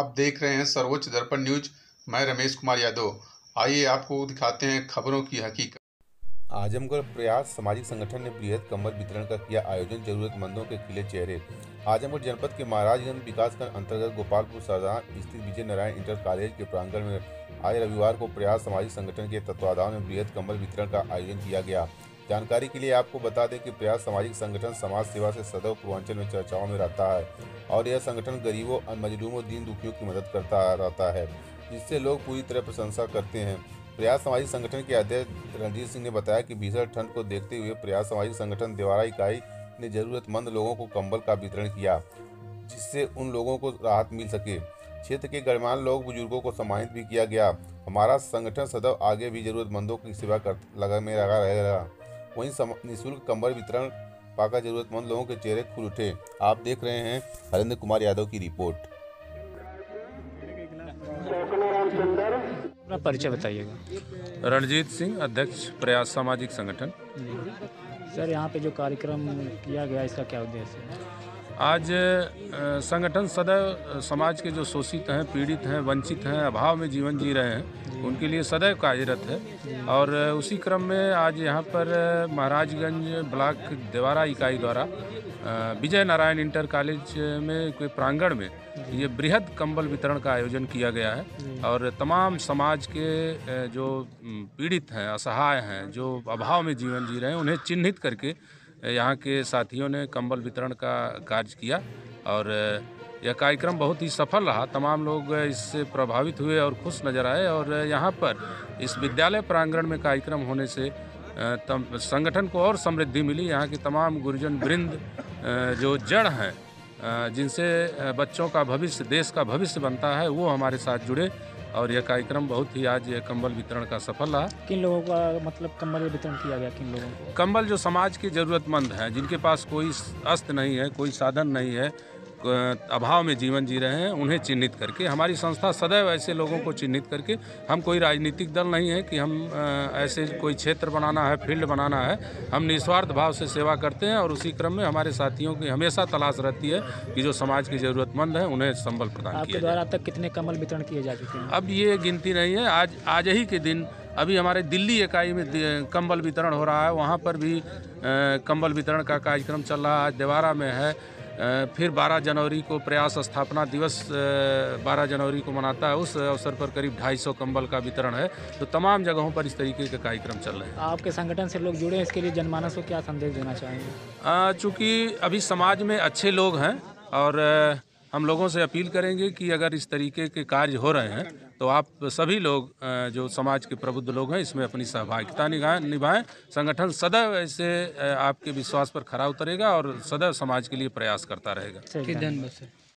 आप देख रहे हैं सर्वोच्च दर्पण न्यूज। मैं रमेश कुमार यादव। आइए आपको दिखाते हैं खबरों की हकीकत। आजमगढ़ प्रयास सामाजिक संगठन ने बृहद कंबल वितरण का किया आयोजन। जरूरतमंदों के खिले चेहरे। आजमगढ़ जनपद के महाराजगंज विकासखंड अंतर्गत गोपालपुर सरदार स्थित विजय नारायण इंटर कॉलेज के प्रांगण में आज रविवार को प्रयास सामाजिक संगठन के तत्वाधान में बृहद कंबल वितरण का आयोजन किया गया। जानकारी के लिए आपको बता दें कि प्रयास सामाजिक संगठन समाज सेवा से सदैव पूर्वांचल में चर्चाओं में रहता है और यह संगठन गरीबों, मजलूमों, दीन दुखियों की मदद करता रहता है, जिससे लोग पूरी तरह प्रशंसा करते हैं। प्रयास सामाजिक संगठन के अध्यक्ष रणजीत सिंह ने बताया कि भीषण ठंड को देखते हुए प्रयास सामाजिक संगठन देवारा इकाई ने जरूरतमंद लोगों को कंबल का वितरण किया, जिससे उन लोगों को राहत मिल सके। क्षेत्र के गणमान्य लोग, बुजुर्गों को सम्मानित भी किया गया। हमारा संगठन सदैव आगे भी जरूरतमंदों की सेवा में लगा रहेगा। वहीं निःशुल्क कंबल वितरण पाकर जरूरतमंद लोगों के चेहरे खुल उठे। आप देख रहे हैं हरेंद्र कुमार यादव की रिपोर्ट। अपना परिचय बताइएगा। रणजीत सिंह, अध्यक्ष प्रयास सामाजिक संगठन। सर, यहाँ पे जो कार्यक्रम किया गया इसका क्या उद्देश्य है? आज संगठन सदैव समाज के जो शोषित हैं, पीड़ित हैं, वंचित हैं, अभाव में जीवन जी रहे हैं, उनके लिए सदैव कार्यरत है। और उसी क्रम में आज यहाँ पर महाराजगंज ब्लॉक देवारा इकाई द्वारा विजय नारायण इंटर कॉलेज में कोई प्रांगण में ये बृहद कंबल वितरण का आयोजन किया गया है। और तमाम समाज के जो पीड़ित हैं, असहाय हैं, जो अभाव में जीवन जी रहे हैं, उन्हें चिन्हित करके यहाँ के साथियों ने कंबल वितरण का कार्य किया। और यह कार्यक्रम बहुत ही सफल रहा। तमाम लोग इससे प्रभावित हुए और खुश नज़र आए। और यहाँ पर इस विद्यालय प्रांगण में कार्यक्रम होने से संगठन को और समृद्धि मिली। यहाँ के तमाम गुरुजन वृंद जो जड़ हैं, जिनसे बच्चों का भविष्य, देश का भविष्य बनता है, वो हमारे साथ जुड़े। और यह कार्यक्रम बहुत ही आज कंबल वितरण का सफल रहा। किन लोगों का मतलब कंबल वितरण किया गया? किन लोगों को? कंबल जो समाज के ज़रूरतमंद हैं, जिनके पास कोई अस्त्र नहीं है, कोई साधन नहीं है, अभाव में जीवन जी रहे हैं, उन्हें चिन्हित करके हमारी संस्था सदैव ऐसे लोगों को चिन्हित करके, हम कोई राजनीतिक दल नहीं है कि हम ऐसे कोई क्षेत्र बनाना है, फील्ड बनाना है। हम निस्वार्थ भाव से सेवा करते हैं और उसी क्रम में हमारे साथियों की हमेशा तलाश रहती है कि जो समाज के ज़रूरतमंद हैं उन्हें संबल प्रदान किया जाए। आपके द्वारा अब तक कितने कंबल वितरण किए जा चुके हैं? अब ये गिनती नहीं है। आज ही के दिन अभी हमारे दिल्ली इकाई में कंबल वितरण हो रहा है, वहाँ पर भी कंबल वितरण का कार्यक्रम चल रहा है। आज देवारा में है। फिर 12 जनवरी को प्रयास स्थापना दिवस 12 जनवरी को मनाता है, उस अवसर पर करीब 250 कंबल का वितरण है। तो तमाम जगहों पर इस तरीके के कार्यक्रम चल रहे हैं। आपके संगठन से लोग जुड़े, इसके लिए जनमानस को क्या संदेश देना चाहेंगे? चूँकि अभी समाज में अच्छे लोग हैं और हम लोगों से अपील करेंगे कि अगर इस तरीके के कार्य हो रहे हैं तो आप सभी लोग जो समाज के प्रबुद्ध लोग हैं इसमें अपनी सहभागिता निभाएं। संगठन सदैव ऐसे आपके विश्वास पर खरा उतरेगा और सदैव समाज के लिए प्रयास करता रहेगा। धन्यवाद सर।